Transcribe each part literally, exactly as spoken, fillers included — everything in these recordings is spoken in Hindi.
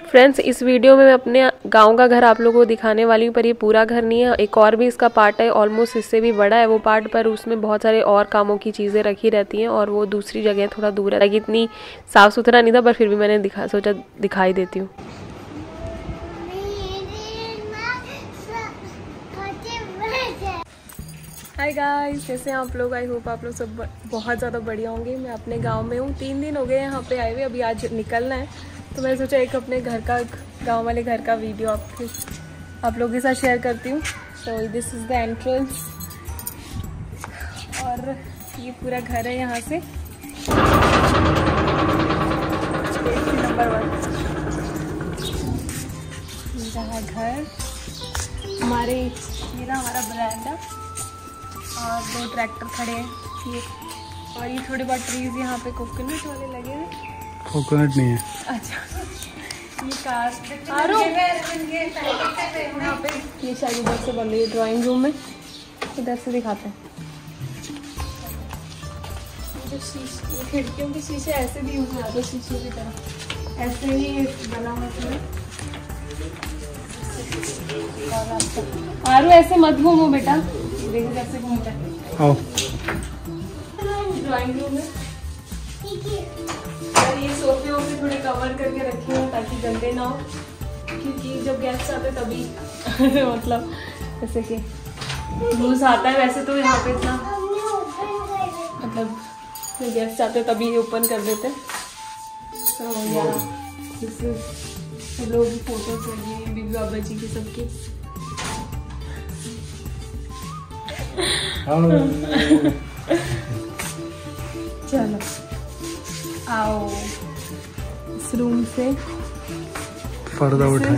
फ्रेंड्स, इस वीडियो में मैं अपने गांव का घर आप लोगों को दिखाने वाली हूँ, पर ये पूरा घर नहीं है। एक और भी इसका पार्ट है, ऑलमोस्ट इससे भी बड़ा है वो पार्ट, पर उसमें बहुत सारे और कामों की चीज़ें रखी रहती हैं और वो दूसरी जगह थोड़ा दूर है। इतनी साफ़ सुथरा नहीं था, पर फिर भी मैंने दिखा सोचा दिखाई देती हूँ। हाय गाइस, कैसे हैं आप लोग? आई होप आप लोग सब बहुत ज़्यादा बढ़िया होंगे। मैं अपने गांव में हूँ, तीन दिन हो गए यहाँ पे आए हुए, अभी आज निकलना है, तो मैंने सोचा एक अपने घर का गांव वाले घर का वीडियो आपके आप लोगों के साथ शेयर करती हूँ। So this is the entrance और ये पूरा घर है यहाँ से। नंबर वन रहा घर हमारे, ये रहा हमारा बरामदा और दो ट्रैक्टर खड़े हैं ये, और ये थोड़े बहुत ट्रीज यहाँ पे कोकोनट वाले लगे हैं। कोकोनट नहीं है, अच्छा ये कार आरो यहाँ पे, ये शायद इधर से बन रही है ड्राइंग रूम में, इधर से दिखाते हैं। जो शीशे, ये खिड़कियों के शीशे ऐसे भी यूज होते हैं शीशे की तरह, ऐसे ही बना हुआ है। आरो ऐसे मत घूमो बेटा, देखो कैसे घूमता है। आओ ड्राइंग रूम में और ये सोफे वोफे थोड़े कवर करके रखे हैं ताकि गंदे ना हो, क्योंकि जब गेस्ट आते तभी मतलब जैसे कि यूज आता है। वैसे तो यहाँ पे इतना मतलब गेस्ट आते तभी ओपन कर देते हैं। तो यार सब लोग फोटोज लगी हैं बीबी बाबा जी की सबकी। चलो आओ इस रूम से पर्दा उठाए।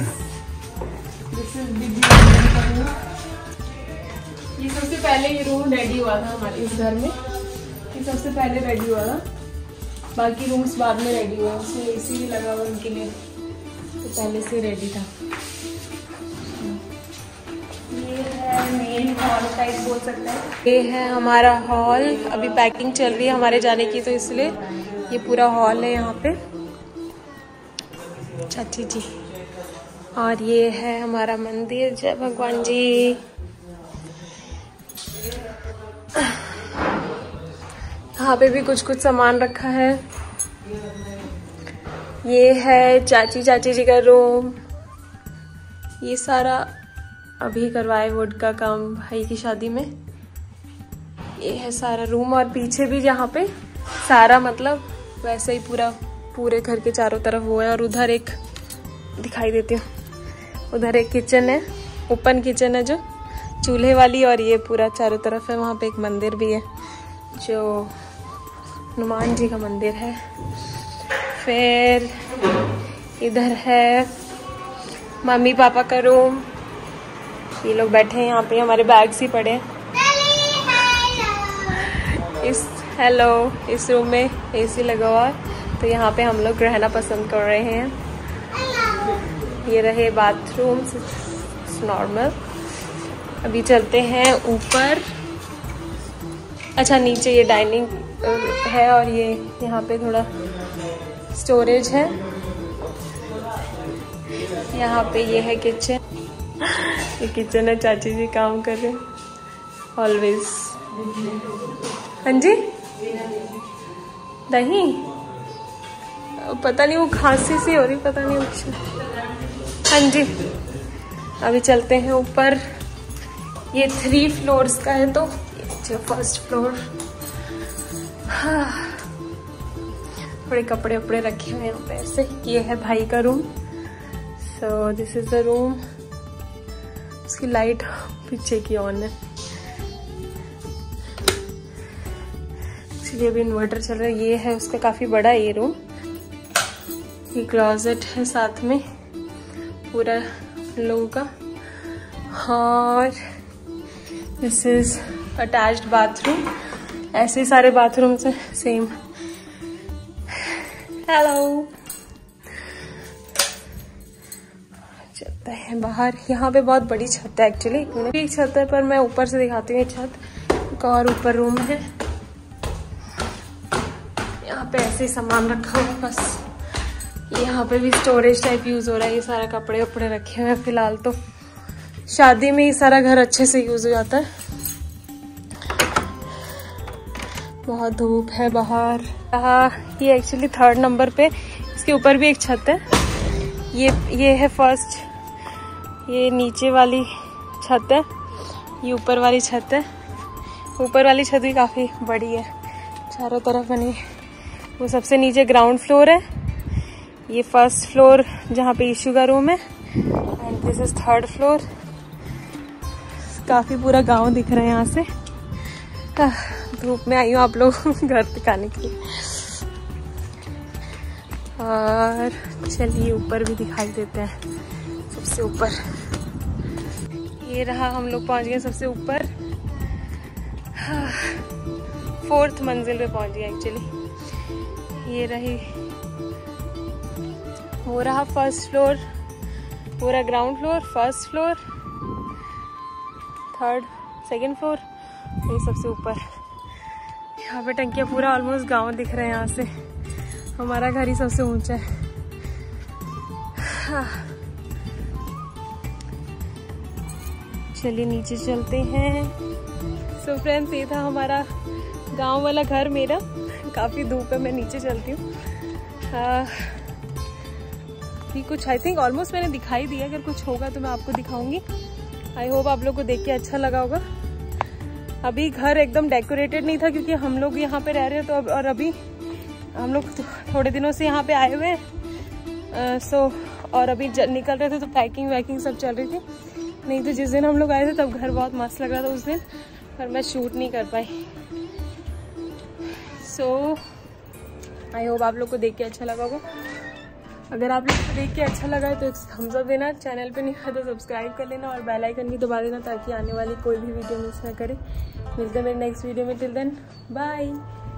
ये सबसे पहले ये रूम रेडी हुआ था हमारे इस घर में, ये सबसे पहले रेडी हुआ था, बाकी रूम्स बाद में रेडी हुआ। उसमें एसी भी लगा हुआ उनके लिए, तो पहले से रेडी था। ये है मेन हॉल टाइप बोल सकते हैं। ये है हमारा हॉल, अभी पैकिंग चल रही है हमारे जाने की, तो इसलिए ये पूरा हॉल है यहाँ पे। चाची जी, और ये है हमारा मंदिर। जय भगवान जी। यहाँ पे भी कुछ कुछ सामान रखा है। ये है चाची चाची जी का रूम। ये सारा अभी करवाए वुड का काम भाई की शादी में। ये है सारा रूम, और पीछे भी यहाँ पे सारा मतलब वैसे ही पूरा पूरे घर के चारों तरफ वो है। और उधर एक दिखाई देती हूँ, उधर एक किचन है, ओपन किचन है जो चूल्हे वाली, और ये पूरा चारों तरफ है। वहाँ पे एक मंदिर भी है जो हनुमान जी का मंदिर है। फिर इधर है मम्मी पापा का रूम। ये लोग बैठे हैं यहाँ पे, हमारे बैग्स ही पड़े हैं। इस हेलो इस रूम में एसी लगा हुआ है, तो यहाँ पे हम लोग रहना पसंद कर रहे हैं। ये रहे बाथरूम नॉर्मल। अभी चलते हैं ऊपर। अच्छा, नीचे ये डाइनिंग है और ये यहाँ पे थोड़ा स्टोरेज है। यहाँ पे ये है किचन, ये किचन है, चाची जी काम कर रहे हैं ऑलवेज। हाँ जी, दही पता नहीं, वो खांसी सी हो रही, पता नहीं कुछ। हाँ जी, अभी चलते हैं ऊपर। ये थ्री फ्लोर्स का है, तो ये फर्स्ट फ्लोर। हाँ, थोड़े कपड़े वपड़े रखे हुए हैं यहाँ पे ऐसे। ये है भाई का room. So this is the room. उसकी लाइट पीछे की ऑन है, इसलिए अभी इन्वर्टर चल रहा है। ये है उसका, काफी बड़ा है ये रूम। ये क्लोजेट है साथ में पूरा लोगों का, और दिस इज अटैच्ड बाथरूम। ऐसे सारे बाथरूम से सेम। हेलो, चलते हैं बाहर। यहाँ पे बहुत बड़ी छत है एक्चुअली, एक छत है, पर मैं ऊपर से दिखाती हूँ छत। एक और ऊपर रूम है, यहाँ पे ऐसे ही सामान रखा हुआ है बस। यहाँ पे भी स्टोरेज टाइप यूज हो रहा है। ये सारा कपड़े वपड़े रखे हुए हैं फिलहाल, तो शादी में ये सारा घर अच्छे से यूज हो जाता है। बहुत धूप है बाहर। हाँ, ये एक्चुअली थर्ड नंबर पे, इसके ऊपर भी एक छत है। ये ये है फर्स्ट, ये नीचे वाली छत है, ये ऊपर वाली छत है। ऊपर वाली छत भी काफ़ी बड़ी है, चारों तरफ बनी। वो सबसे नीचे ग्राउंड फ्लोर है, ये फर्स्ट फ्लोर जहाँ पे ईशू का रूम है, and this is third floor. काफ़ी पूरा गांव दिख रहा है यहाँ से। धूप में आई हूँ आप लोग घर दिखाने के लिए। और चलिए ऊपर भी दिखाई देते हैं, सबसे ऊपर। ये रहा, हम लोग पहुँच गए सबसे ऊपर। फोर्थ मंजिल पे पहुँच गए एक्चुअली। ये रही, वो रहा फर्स्ट फ्लोर, पूरा ground floor, first floor, third, second floor, ये सबसे ऊपर। यहाँ पे टंकियाँ, पूरा ऑलमोस्ट गांव दिख रहा है यहाँ से। हमारा घर ही सबसे ऊंचा है। हाँ। चलिए नीचे चलते हैं। सो so फ्रेंड्स, ये था हमारा गांव वाला घर मेरा। काफ़ी धूप है, मैं नीचे चलती हूँ। ये कुछ आई थिंक ऑलमोस्ट मैंने दिखाई दिया। अगर कुछ होगा तो मैं आपको दिखाऊंगी। आई होप आप लोग को देख के अच्छा लगा होगा। अभी घर एकदम डेकोरेटेड नहीं था क्योंकि हम लोग यहाँ पे रह रहे हैं, तो अब और अभी हम लोग थोड़े दिनों से यहाँ पे आए हुए हैं। सो और अभी निकल रहे थे तो पैकिंग वैकिंग सब चल रही थी। नहीं तो जिस दिन हम लोग आए थे तब घर बहुत मस्त लग रहा था उस दिन, पर मैं शूट नहीं कर पाई। सो आई होप आप लोग को देख के अच्छा लगा होगा। अगर आप लोग को देख के अच्छा लगा है तो एक थम्स अप देना, चैनल पे नहीं है तो सब्सक्राइब कर लेना और बेल आइकन भी दबा देना ताकि आने वाली कोई भी वीडियो मिस ना करे। मिलते हैं मेरे नेक्स्ट वीडियो में। Till then bye.